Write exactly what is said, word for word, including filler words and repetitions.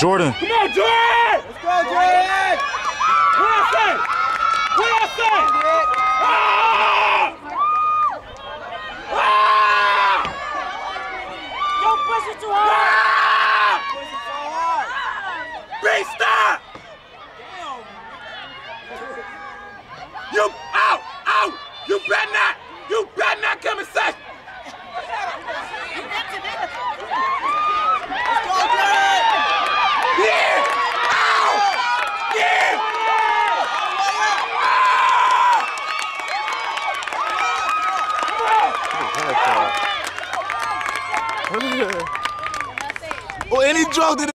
Jordan. Come on, Jordan! Let's go, Jordan! What I say? What I say? Ah! Ah! Don't push it too hard! Ah! Push it so hard! B, stop! You out! Out! You better not! You better not come inside! Let's go, Jordan! Yeah! Ow! Yeah! Ah! Oh, and he drove it.